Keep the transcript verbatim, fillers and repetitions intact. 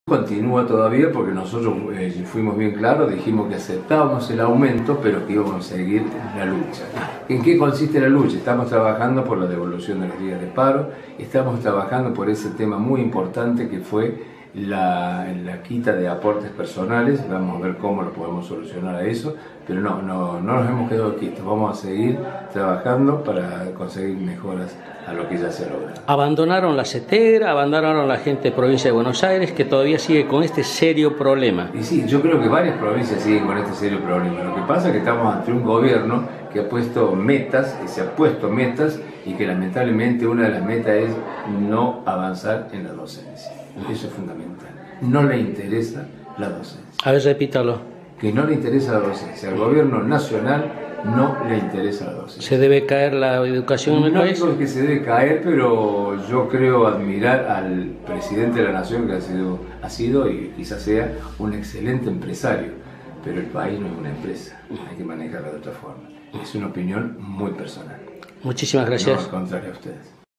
Continúa todavía porque nosotros eh, fuimos bien claros, dijimos que aceptábamos el aumento, pero que íbamos a seguir la lucha. ¿En qué consiste la lucha? Estamos trabajando por la devolución de los días de paro, estamos trabajando por ese tema muy importante que fue la, la quita de aportes personales. Vamos a ver cómo lo podemos solucionar a eso, pero no, no, no nos hemos quedado quietos, vamos a seguir trabajando para conseguir mejoras a lo que ya se logra. Abandonaron la CETERA, abandonaron la gente de provincia de Buenos Aires, que todavía sigue con este serio problema. Y sí, yo creo que varias provincias siguen con este serio problema. Lo que pasa es que estamos ante un gobierno que ha puesto metas, que se ha puesto metas, y que lamentablemente una de las metas es no avanzar en la docencia. Eso es fundamental. No le interesa la docencia. A ver, repítalo. Que no le interesa la docencia. Al gobierno nacional no le interesa la docencia. ¿Se debe caer la educación en el no país? No digo que se debe caer, pero yo creo admirar al presidente de la nación, que ha sido, ha sido y quizás sea un excelente empresario, pero el país no es una empresa, hay que manejarla de otra forma. Es una opinión muy personal. Muchísimas gracias. No, al contrario a ustedes.